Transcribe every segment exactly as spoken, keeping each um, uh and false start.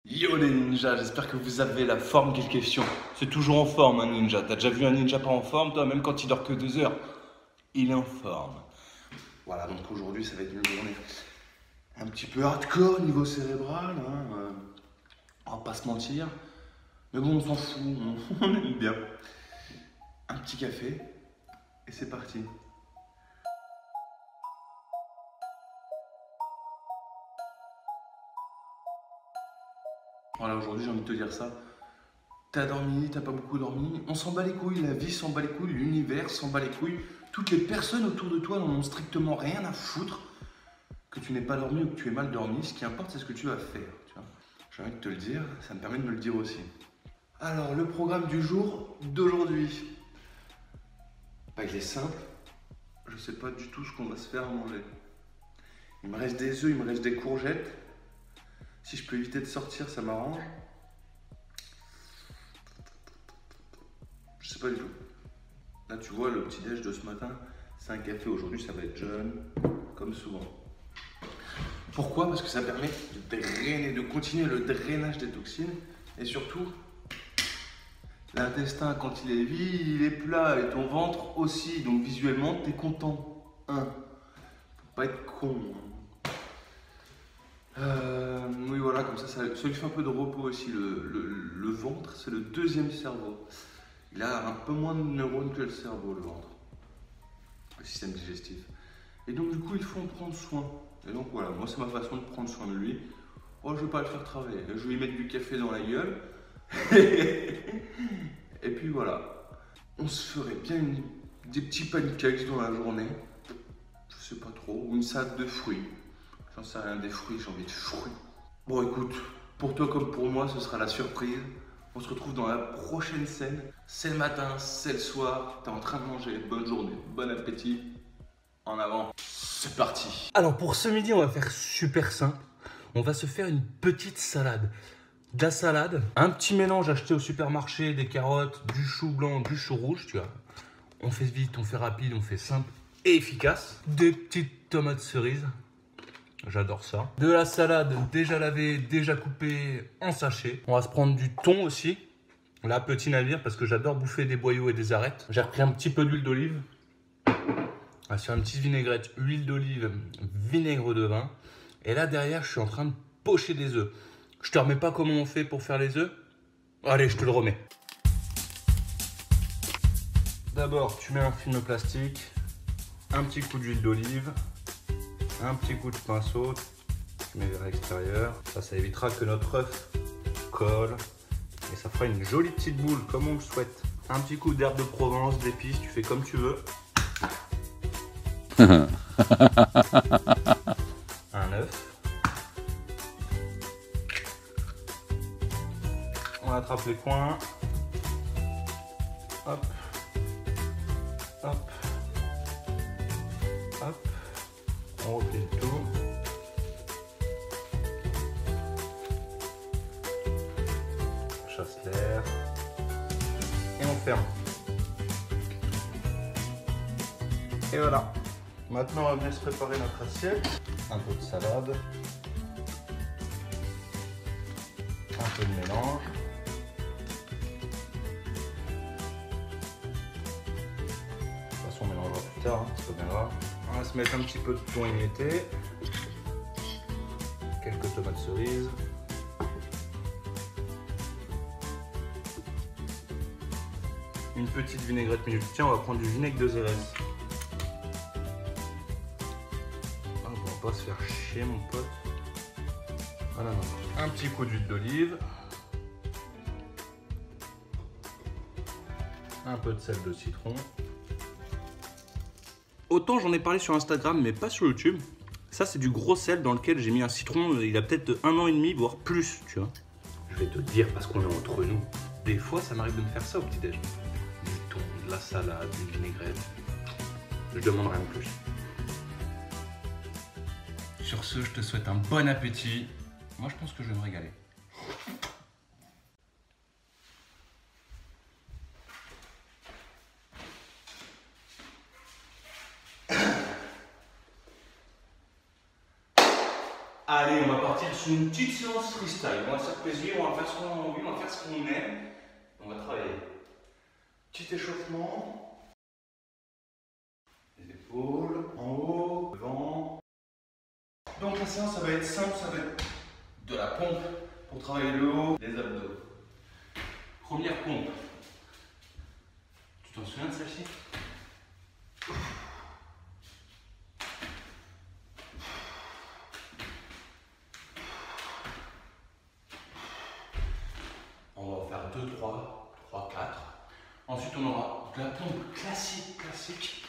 Yo les ninjas, j'espère que vous avez la forme qu'il question. C'est toujours en forme un ninja. T'as déjà vu un ninja pas en forme, toi, même quand il dort que deux heures? Il est en forme. Voilà, donc aujourd'hui ça va être une journée un petit peu hardcore niveau cérébral, hein, euh, on va pas se mentir. Mais bon, on s'en fout, on, on aime bien. Un petit café, et c'est parti. Voilà, aujourd'hui j'ai envie de te dire ça. T'as dormi, t'as pas beaucoup dormi, on s'en bat les couilles, la vie s'en bat les couilles, l'univers s'en bat les couilles. Toutes les personnes autour de toi n'en ont strictement rien à foutre que tu n'aies pas dormi ou que tu aies mal dormi. Ce qui importe, c'est ce que tu vas faire. Tu vois. J'ai envie de te le dire, ça me permet de me le dire aussi. Alors, le programme du jour d'aujourd'hui. Bah, il est simple. Je sais pas du tout ce qu'on va se faire à manger. Il me reste des œufs, il me reste des courgettes. Si je peux éviter de sortir, ça m'arrange. Je sais pas du tout. Là, tu vois, le petit-déj de ce matin, c'est un café. Aujourd'hui, ça va être jeune, comme souvent. Pourquoi? Parce que ça permet de drainer, de continuer le drainage des toxines. Et surtout, l'intestin, quand il est vide, il est plat. Et ton ventre aussi. Donc, visuellement, t'es content. Hein. Faut pas être con. Hein. Euh, oui, voilà, comme ça, ça, ça lui fait un peu de repos aussi. Le, le, le ventre, c'est le deuxième cerveau. Il a un peu moins de neurones que le cerveau, le ventre. Le système digestif. Et donc, du coup, il faut en prendre soin. Et donc, voilà, moi, c'est ma façon de prendre soin de lui. Oh, je vais pas le faire travailler. Je vais lui mettre du café dans la gueule. Et puis, voilà. On se ferait bien une, des petits pancakes dans la journée. Je sais pas trop. Ou une salade de fruits. J'en sais rien, des fruits, j'ai envie de fruits. Bon, écoute, pour toi comme pour moi, ce sera la surprise. On se retrouve dans la prochaine scène. C'est le matin, c'est le soir. T'es en train de manger. Bonne journée, bon appétit. En avant, c'est parti. Alors pour ce midi, on va faire super simple. On va se faire une petite salade. De la salade, un petit mélange acheté au supermarché, des carottes, du chou blanc, du chou rouge, tu vois. On fait vite, on fait rapide, on fait simple et efficace. Des petites tomates cerises. J'adore ça. De la salade déjà lavée, déjà coupée en sachet. On va se prendre du thon aussi. Là, petit navire, parce que j'adore bouffer des boyaux et des arêtes. J'ai repris un petit peu d'huile d'olive. On va se faire une petite vinaigrette, huile d'olive, vinaigre de vin. Et là, derrière, je suis en train de pocher des œufs. Je te remets pas comment on fait pour faire les œufs. Allez, je te le remets. D'abord, tu mets un film plastique, un petit coup d'huile d'olive, un petit coup de pinceau, tu mets vers l'extérieur. Ça, ça évitera que notre œuf colle. Et ça fera une jolie petite boule, comme on le souhaite. Un petit coup d'herbe de Provence, d'épices, tu fais comme tu veux. Un œuf. On attrape les coins. Hop. Hop. Hop. On replie le tout. On chasse l'air. Et on ferme. Et voilà. Maintenant, on va bien se préparer notre assiette. Un peu de salade. Un peu de mélange. De toute façon, on mélangera plus tard, hein, c'est pas bien grave. On va se mettre un petit peu de thon émietté. Quelques tomates cerises. Une petite vinaigrette minute. Tiens, on va prendre du vinaigre de Xérès. Pas se faire chier mon pote. Voilà, non. Un petit coup d'huile d'olive, un peu de sel de citron. Autant j'en ai parlé sur Instagram mais pas sur YouTube. Ça c'est du gros sel dans lequel j'ai mis un citron, il a peut-être un an et demi voire plus, tu vois. Je vais te dire parce qu'on est entre nous. Des fois ça m'arrive de me faire ça au petit déj. Du thon, de la salade, une vinaigrette. Je demande rien de plus. Sur ce, je te souhaite un bon appétit. Moi, je pense que je vais me régaler. Allez, on va partir sur une petite séance freestyle. On va se faire plaisir, on va faire ce qu'on a envie, on va faire ce qu'on aime. On va travailler. Petit échauffement. Les épaules, en haut, devant. Donc la séance, ça va être simple, ça va être de la pompe pour travailler le haut, les abdos. Première pompe. Tu t'en souviens de celle-ci? On va en faire deux, trois, trois, quatre. Ensuite, on aura de la pompe classique, classique.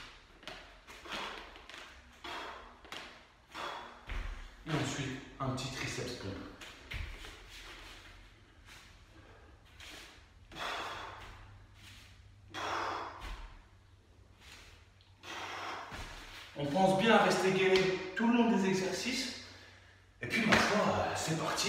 Et ensuite, un petit triceps pompe. On pense bien à rester gainé tout le long des exercices. Et puis, ma foi, c'est parti.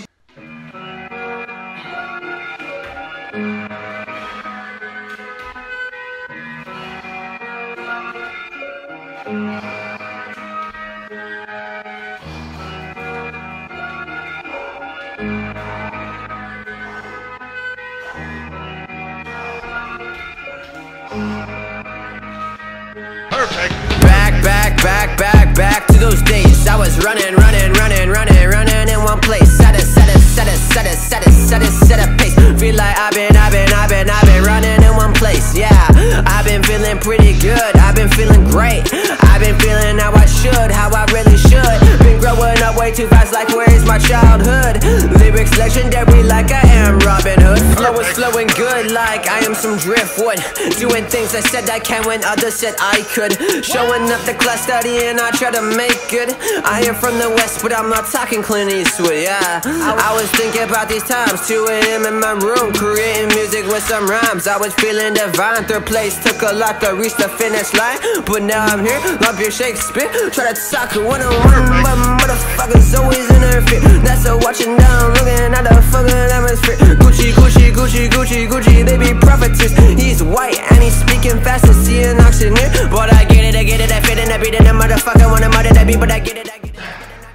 Back, back, back, back, back to those days. I was running, running, running, running, running in one place. Set a, set a, set a, set a, set a, set a, set a pace. Feel like I've been, I've been, I've been, I've been running in one place. Yeah, I've been feeling pretty good. I've been feeling great. I've been feeling how I should, how I really should. Been growing up way too fast, like where is my childhood? Lyrics legendary, like I am Robin Hood. Flow is flowing good, like I am some driftwood. Doing things I said I can when others said I could. Showing up the class studying, I try to make good. I am from the west, but I'm not talking Clint Eastwood, yeah. I was thinking about these times, two A M in my room, creating music with some rhymes. I was feeling divine, third place took a lot to reach the finish line. But now I'm here, love your Shakespeare. Try to talk one on one, but motherfuckers always interfere. That's a watching down, looking at the fucking atmosphere. Gucci, Gucci, Gucci, Gucci, Gucci, they be prophetess. He's white and he's speaking fast as see an auctioneer. But I get it, I get it, I fit in, I beat in, a motherfucker wanna murder that beat, but I get it, I get it.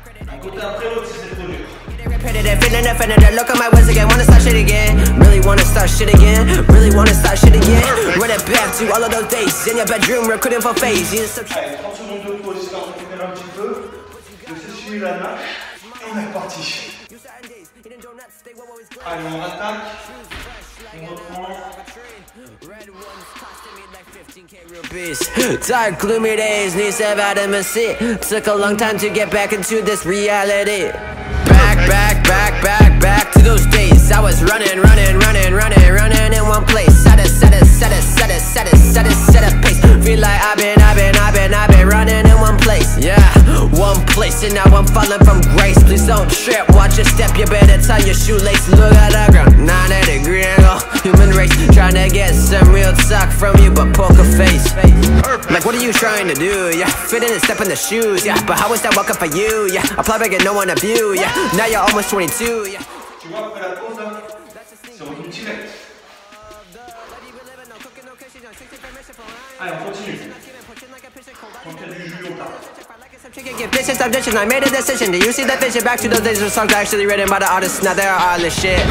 Repetitive, feeling offended, look at my words again, wanna start shit again. Really wanna start shit again, really wanna start shit again. Run it back to all of those days in your bedroom, recruiting for phase. Allez, trente secondes de pause, histoire de récupérer un petit peu, de s'essuyer la main, et on est reparti. Allez, on attaque, on reprend. Dark, gloomy days, needs of vitamin C. Took a long time to get back into this reality. Back, back, back, back, back to those days. I was running, running, running, running, running in one place. Set a, set a, set a, set a, set a, set a, set a pace. Feel like I've been, I've been, I've been, I've been running in one place. Yeah, one place, and now I'm falling from grace. Please don't trip, watch your step, you better tie your shoelace. Look at the ground, ninety degree angle. Human race, trying to get some real talk from you, but poker face. Like, what are you trying to do? Yeah, fit in and step in the shoes. Yeah, but how is that welcome for you? Yeah, apply back and no one of you. Yeah, now you're almost twenty-two. Yeah. Tu vois, après la pause, là, c'est revenu direct. Allez, on continue. On fait du jus au plat. I made a decision. Do you see the vision? Back to those days of songs actually written by the artists. Now they're all this shit.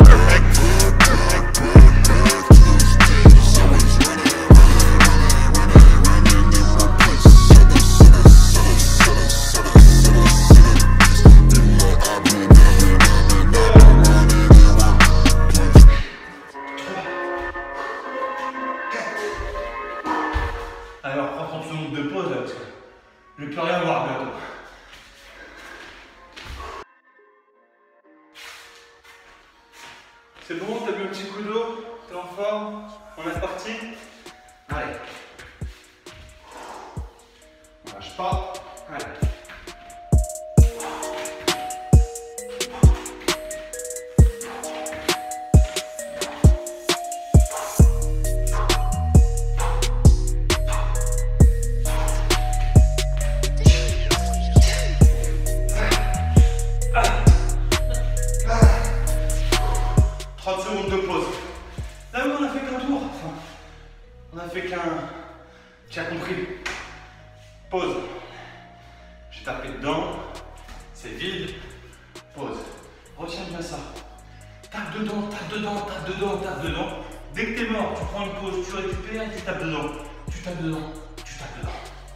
Alors, prends trente secondes de pause là, parce que je ne peux rien voir bientôt. C'est bon, t'as bu un petit coup d'eau, t'es en forme, on est parti. Allez. On lâche pas. Allez. trente secondes de pause. Là où on a fait qu'un tour, enfin, on a fait qu'un... Tu as compris. Pause. J'ai tapé dedans, c'est vide, pause. Retiens bien ça. Tape dedans, tape dedans, tape dedans, tape dedans. Dès que t'es mort, tu prends une pause, tu récupères et tu tapes dedans. Tu tapes dedans, tu tapes dedans.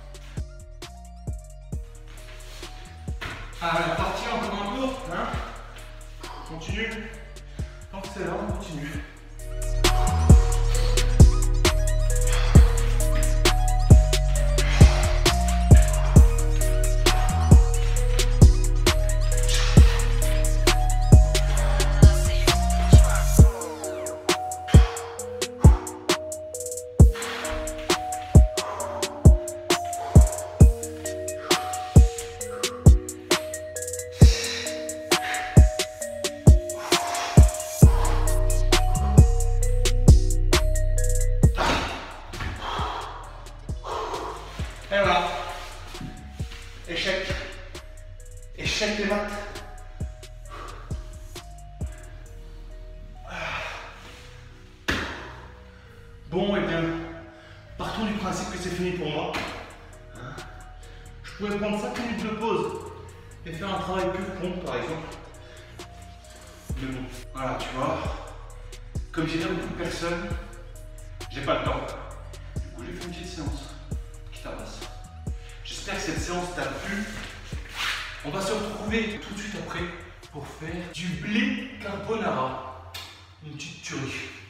Ah, parti encore un tour, hein? Continue. Tant que c'est là, on continue. Et voilà. Échec. Échec des maths. Bon, et eh bien, partons du principe que c'est fini pour moi. Hein? Je pouvais prendre cinq minutes de pause et faire un travail plus prompt, par exemple. Mais bon, voilà, tu vois, comme j'ai dit à beaucoup de personnes, j'ai pas le temps. Du coup, j'ai fait une petite séance. J'espère que cette séance t'a plu. On va se retrouver tout de suite après pour faire du blé carbonara. Une petite tuerie.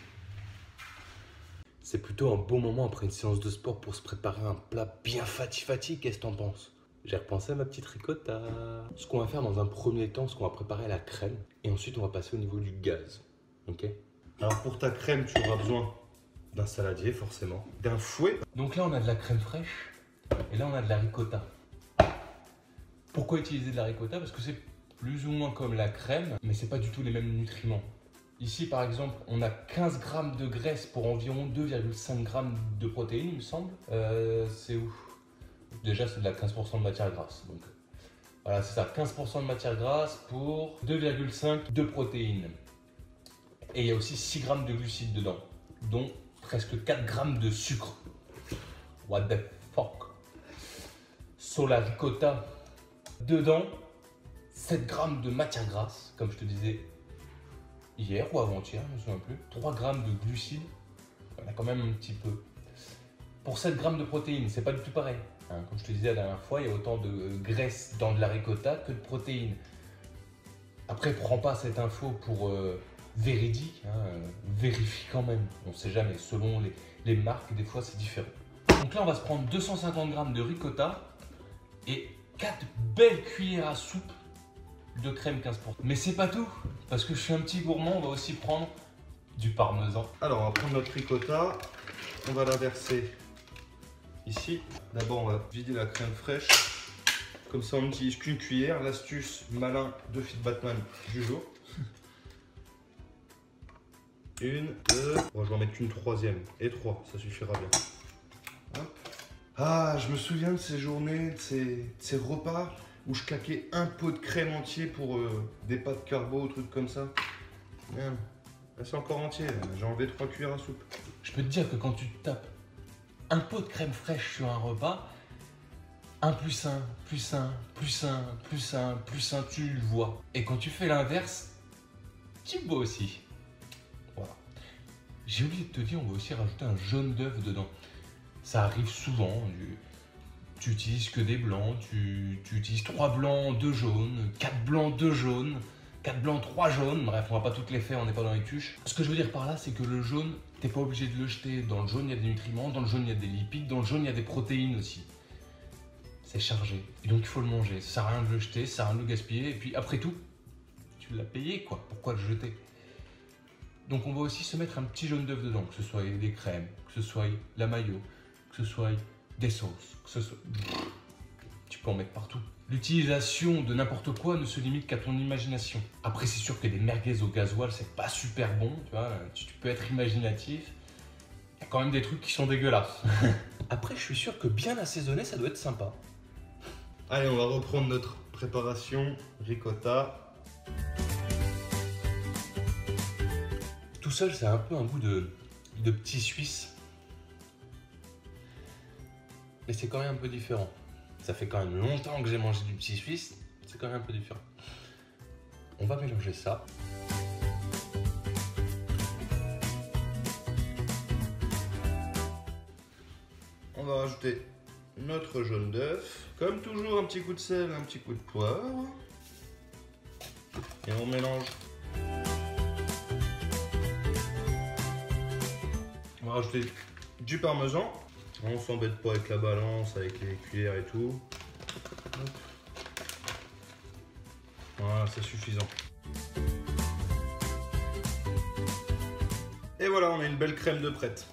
C'est plutôt un bon moment après une séance de sport pour se préparer un plat bien fati-fati. Qu'est-ce que t'en penses? J'ai repensé à ma petite ricotta. Ce qu'on va faire dans un premier temps, c'est qu'on va préparer la crème. Et ensuite, on va passer au niveau du gaz. Ok? Alors pour ta crème, tu auras besoin d'un saladier forcément, d'un fouet. Donc là, on a de la crème fraîche. Et là, on a de la ricotta. Pourquoi utiliser de la ricotta? Parce que c'est plus ou moins comme la crème, mais c'est pas du tout les mêmes nutriments. Ici, par exemple, on a quinze grammes de graisse pour environ deux virgule cinq grammes de protéines, il me semble. Euh, c'est où? Déjà, c'est de la quinze pour cent de matière grasse. Donc, voilà, c'est ça, quinze pour cent de matière grasse pour deux virgule cinq de protéines. Et il y a aussi six grammes de glucides dedans, dont presque quatre grammes de sucre. What the fuck? Sur la ricotta, dedans, sept grammes de matière grasse, comme je te disais hier ou avant-hier, je ne me souviens plus. trois grammes de glucides, on a quand même un petit peu. Pour sept grammes de protéines, c'est pas du tout pareil. Hein, comme je te disais la dernière fois, il y a autant de graisse dans de la ricotta que de protéines. Après, prends pas cette info pour euh, véridique, hein, euh, vérifie quand même. On ne sait jamais, selon les, les marques, des fois c'est différent. Donc là, on va se prendre deux cent cinquante grammes de ricotta et quatre belles cuillères à soupe de crème quinze pour cent. Mais c'est pas tout, parce que je suis un petit gourmand, on va aussi prendre du parmesan. Alors, on va prendre notre ricotta, on va la verser ici. D'abord, on va vider la crème fraîche. Comme ça, on n'utilise qu'une cuillère. L'astuce malin de Fit Batman du jour. Une, deux. Bon, je vais en mettre une troisième. Et trois, ça suffira bien. Hop. Ah, je me souviens de ces journées, de ces, de ces repas où je claquais un pot de crème entier pour euh, des pâtes carbo ou trucs comme ça. Merde. Là, c'est encore entier. J'ai enlevé trois cuillères à soupe. Je peux te dire que quand tu te tapes un pot de crème fraîche sur un repas, un plus un, plus un, plus un, plus un, plus un, tu le vois. Et quand tu fais l'inverse, tu le vois aussi. Voilà. J'ai oublié de te dire, on va aussi rajouter un jaune d'œuf dedans. Ça arrive souvent. Tu utilises que des blancs, tu, tu utilises trois blancs, deux jaunes, quatre blancs, deux jaunes, quatre blancs, trois jaunes. Bref, on va pas toutes les faire, on n'est pas dans les tuches. Ce que je veux dire par là, c'est que le jaune, t'es pas obligé de le jeter. Dans le jaune, il y a des nutriments, dans le jaune, il y a des lipides, dans le jaune, il y a des protéines aussi. C'est chargé. Et donc, il faut le manger. Ça sert à rien de le jeter, ça sert à rien de le gaspiller. Et puis, après tout, tu l'as payé, quoi. Pourquoi le jeter? Donc, on va aussi se mettre un petit jaune d'œuf dedans, que ce soit des crèmes, que ce soit la mayo, que ce soit des sauces, que ce soit... Tu peux en mettre partout. L'utilisation de n'importe quoi ne se limite qu'à ton imagination. Après, c'est sûr que des merguez au gasoil, c'est pas super bon, tu vois. Tu peux être imaginatif. Il y a quand même des trucs qui sont dégueulasses. Après, je suis sûr que bien assaisonné, ça doit être sympa. Allez, on va reprendre notre préparation ricotta. Tout seul, c'est un peu un goût de, de petit suisse. Mais c'est quand même un peu différent. Ça fait quand même longtemps que j'ai mangé du petit suisse. C'est quand même un peu différent. On va mélanger ça. On va rajouter notre jaune d'œuf. Comme toujours, un petit coup de sel, un petit coup de poivre. Et on mélange. On va rajouter du parmesan. On s'embête pas avec la balance, avec les cuillères et tout. Hop. Voilà, c'est suffisant. Et voilà, on a une belle crème de prête.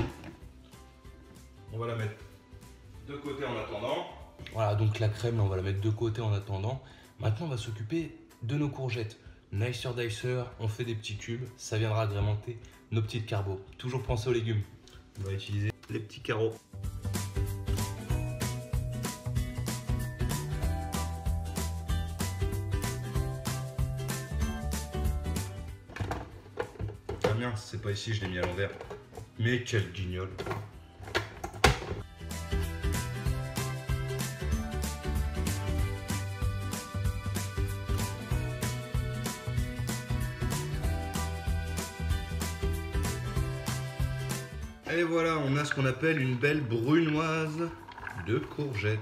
On va la mettre de côté en attendant. Voilà, donc la crème, là, on va la mettre de côté en attendant. Maintenant, on va s'occuper de nos courgettes. Nicer Dicer, on fait des petits cubes. Ça viendra agrémenter nos petites carbos. Toujours penser aux légumes. On va utiliser les petits carreaux. Ah bien, c'est pas ici, je l'ai mis à l'envers. Mais quel guignol. Et voilà, on a ce qu'on appelle une belle brunoise de courgettes.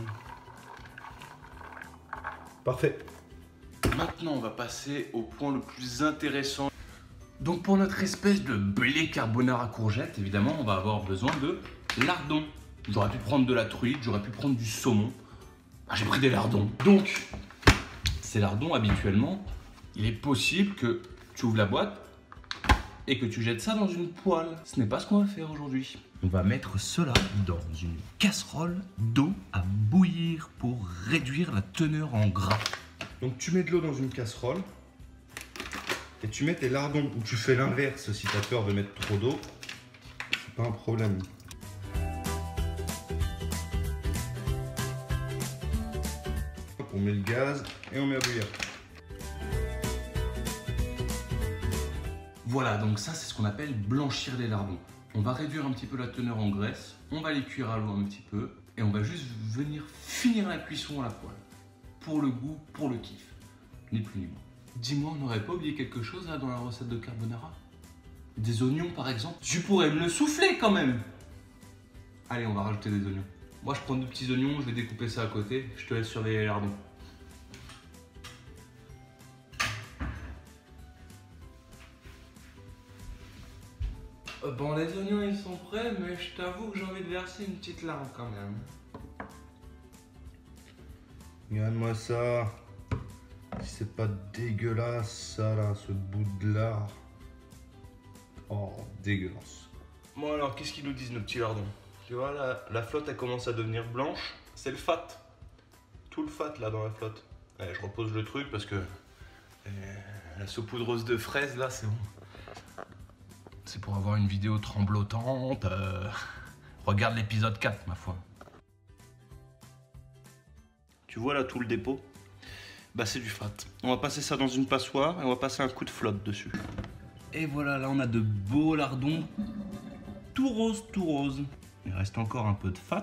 Parfait. Maintenant, on va passer au point le plus intéressant. Donc pour notre espèce de blé carbonara courgette, évidemment, on va avoir besoin de lardons. J'aurais pu prendre de la truite, j'aurais pu prendre du saumon. Ah, j'ai pris des lardons. Donc, ces lardons, habituellement, il est possible que tu ouvres la boîte et que tu jettes ça dans une poêle. Ce n'est pas ce qu'on va faire aujourd'hui. On va mettre cela dans une casserole d'eau à bouillir pour réduire la teneur en gras. Donc tu mets de l'eau dans une casserole et tu mets tes lardons, ou tu fais l'inverse si tu as peur de mettre trop d'eau. C'est pas un problème. On met le gaz et on met à bouillir. Voilà, donc ça c'est ce qu'on appelle blanchir les lardons. On va réduire un petit peu la teneur en graisse, on va les cuire à l'eau un petit peu et on va juste venir finir la cuisson à la poêle. Pour le goût, pour le kiff, ni plus ni moins. Dis-moi, on n'aurait pas oublié quelque chose là dans la recette de carbonara? Des oignons par exemple? Tu pourrais me le souffler quand même! Allez, on va rajouter des oignons. Moi je prends deux petits oignons, je vais découper ça à côté, je te laisse surveiller les lardons. Bon, les oignons ils sont prêts, mais je t'avoue que j'ai envie de verser une petite larme quand même. Regarde-moi ça. Si c'est pas dégueulasse ça là, ce bout de lard. Oh, dégueulasse. Bon alors, qu'est-ce qu'ils nous disent nos petits lardons? Tu vois, la, la flotte elle commence à devenir blanche. C'est le fat. Tout le fat là dans la flotte. Allez, je repose le truc parce que euh, la saupoudreuse de fraises là, c'est bon. C'est pour avoir une vidéo tremblotante. Euh... Regarde l'épisode quatre, ma foi. Tu vois là tout le dépôt? Bah c'est du fat. On va passer ça dans une passoire et on va passer un coup de flotte dessus. Et voilà, là on a de beaux lardons. Tout rose, tout rose. Il reste encore un peu de fat.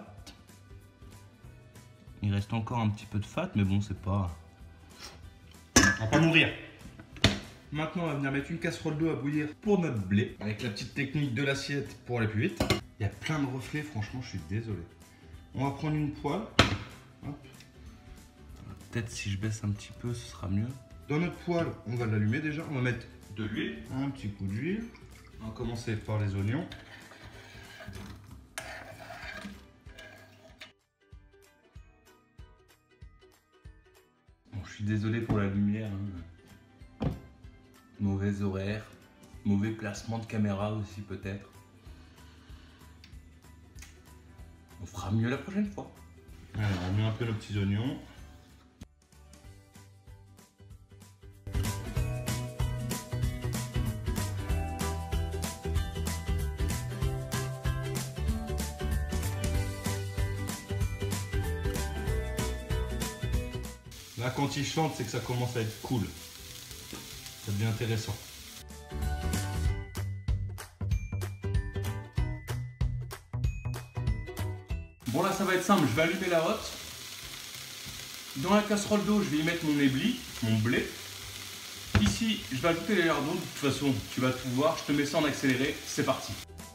Il reste encore un petit peu de fat, mais bon, c'est pas... On va pas mourir. Maintenant, on va venir mettre une casserole d'eau à bouillir pour notre blé. Avec la petite technique de l'assiette pour aller plus vite. Il y a plein de reflets, franchement, je suis désolé. On va prendre une poêle. Peut-être si je baisse un petit peu, ce sera mieux. Dans notre poêle, on va l'allumer déjà. On va mettre de l'huile, un petit coup d'huile. On va commencer par les oignons. Bon, je suis désolé pour la lumière. Hein. Mauvais horaire, mauvais placement de caméra aussi peut-être. On fera mieux la prochaine fois. Alors, on met un peu nos petits oignons. Là, quand il chante, c'est que ça commence à être cool. Ça devient intéressant. Bon là ça va être simple, je vais allumer la hotte. Dans la casserole d'eau, je vais y mettre mon éblis, mon blé. ici, je vais ajouter les lardons. De toute façon, tu vas tout voir. Je te mets ça en accéléré. C'est parti.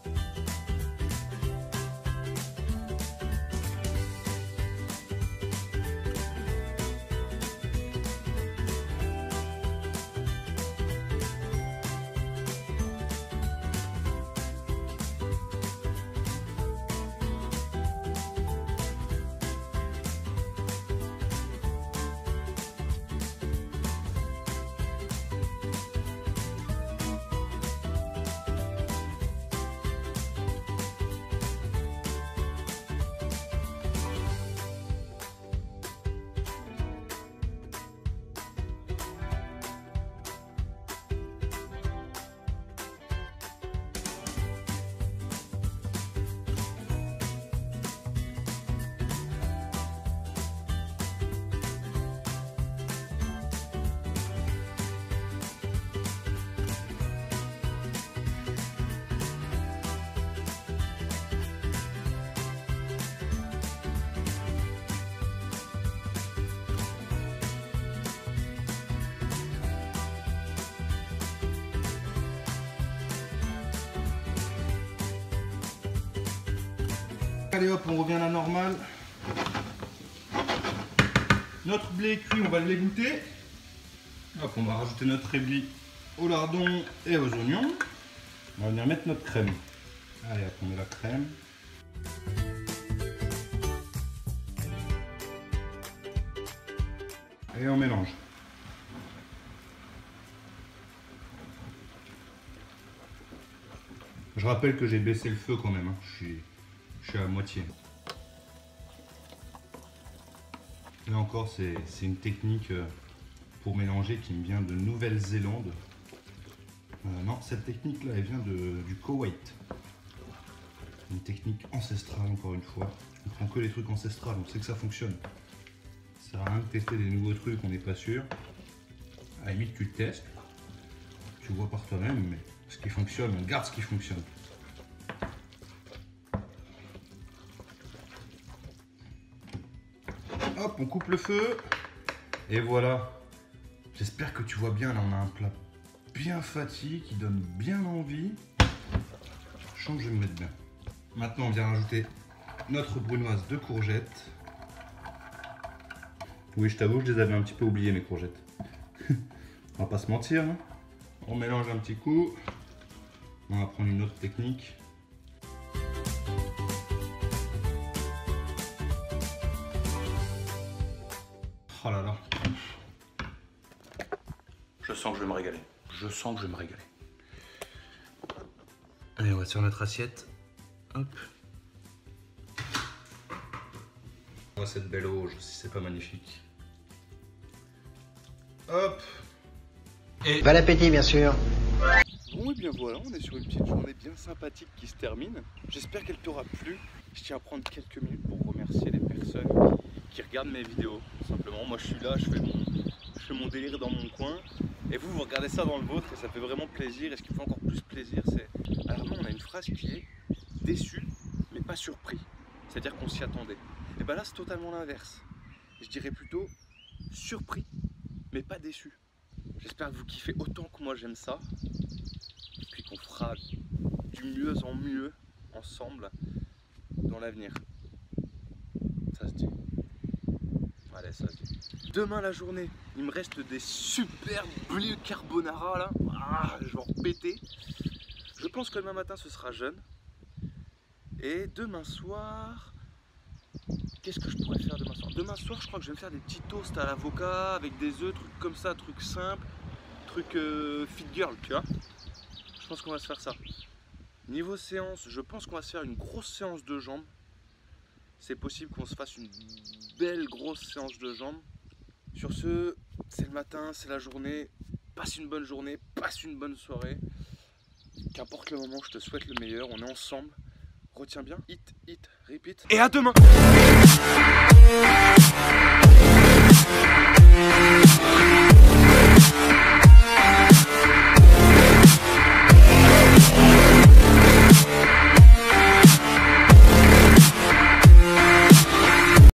Allez hop, on revient à la normale. Notre blé est cuit, on va l'égoutter. Hop, on va rajouter notre éblé au lardon et aux oignons. On va venir mettre notre crème. Allez hop, on met la crème. Et on mélange. Je rappelle que j'ai baissé le feu quand même, hein. je, suis, je suis à moitié. Là encore, c'est une technique pour mélanger qui me vient de Nouvelle-Zélande. Euh, non, cette technique-là, elle vient de, du Koweït. Une technique ancestrale, encore une fois. On prend que les trucs ancestrales, on sait que ça fonctionne. Ça sert à rien de tester des nouveaux trucs, on n'est pas sûr. À la limite, tu le testes, tu vois par toi-même, mais ce qui fonctionne, on garde ce qui fonctionne. Hop, on coupe le feu. Et voilà. J'espère que tu vois bien, là on a un plat bien fatigué qui donne bien envie. Je sens que je vais me mettre bien. Maintenant on vient rajouter notre brunoise de courgettes. Oui, je t'avoue, je les avais un petit peu oubliées mes courgettes. On va pas se mentir. Hein. On mélange un petit coup. On va prendre une autre technique. Oh là là. Je sens que je vais me régaler. Je sens que je vais me régaler. Allez, on va sur notre assiette. Hop. On voit cette belle auge, si c'est pas magnifique. Hop. Et... Bon appétit, bien sûr. Bon et bien voilà, on est sur une petite journée bien sympathique qui se termine. J'espère qu'elle t'aura plu. Je tiens à prendre quelques minutes pour remercier les personnes qui, qui regardent mes vidéos. Tout simplement, moi je suis là, je fais, mon, je fais mon délire dans mon coin. Et vous, vous regardez ça dans le vôtre et ça fait vraiment plaisir. Et ce qui me fait encore plus plaisir, c'est... Alors nous, on a une phrase qui est déçu, mais pas surpris. C'est-à-dire qu'on s'y attendait. Et bien là, c'est totalement l'inverse. Je dirais plutôt surpris, mais pas déçu. J'espère que vous kiffez autant que moi j'aime ça. Et puis qu'on fera du mieux en mieux ensemble dans l'avenir. Ça se dit. Allez, ça se dit. Demain la journée, il me reste des super blé carbonara là. Ah, je vais en péter. Je pense que demain matin ce sera jeune. Et demain soir, qu'est-ce que je pourrais faire demain soir? Demain soir, je crois que je vais me faire des petits toasts à l'avocat avec des œufs, trucs comme ça, trucs simples, trucs euh, fit girl, tu vois. Je pense qu'on va se faire ça. Niveau séance, je pense qu'on va se faire une grosse séance de jambes. C'est possible qu'on se fasse une belle grosse séance de jambes. Sur ce, c'est le matin, c'est la journée. Passe une bonne journée, passe une bonne soirée. Qu'importe le moment, je te souhaite le meilleur. On est ensemble. Retiens bien, hit, hit, repeat. Et à demain!